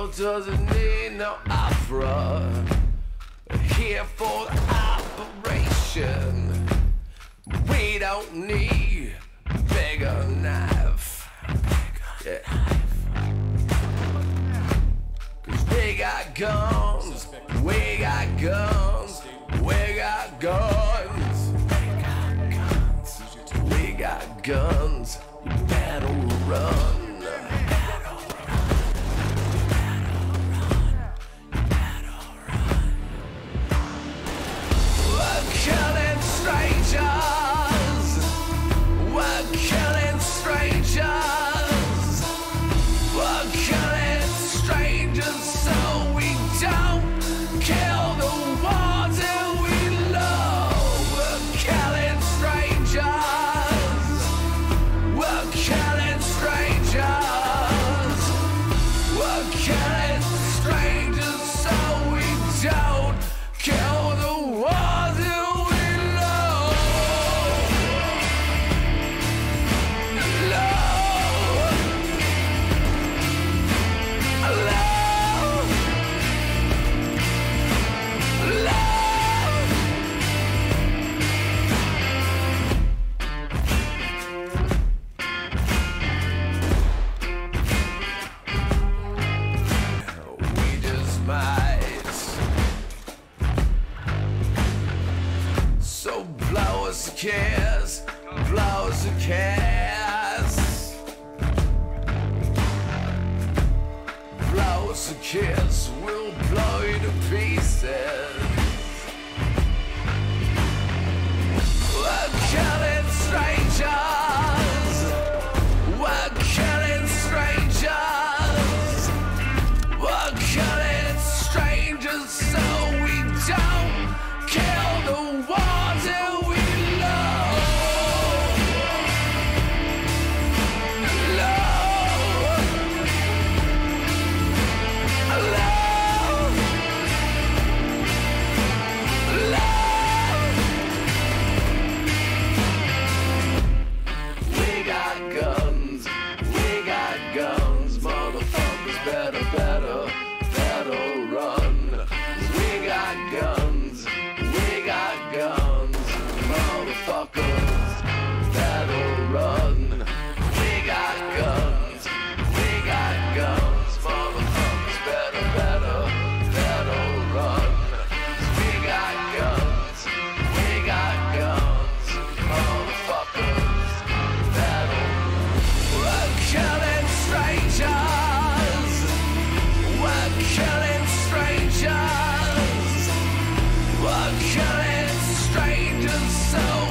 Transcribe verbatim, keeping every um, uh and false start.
world doesn't need no opera. Here for the operation. We don't need a bigger knife. Yeah. Cause we got guns, we got guns, we got guns, we got guns, you better run. Killing strangers, we're killing strangers, we're killing strangers so we don't kill the ones that we love. We're killing strangers, we're killing strangers, we're killing strangers so we don't kill the ones that so blow us a kiss, blow us a kiss, blow us a kiss, we'll blow you to pieces. We're killing strangers, we're killing strangers, we're killing strangers so we don't kill the ones that we love. Love. Love. Love. We got guns, we got guns, motherfuckers better, better, better run. We got guns, we got guns, motherfuckers better run. We got guns, we got guns, motherfuckers better, better, better run. We got guns, we got guns, motherfuckers better. We're killing strangers, we're killing strangers, we're killing strangers so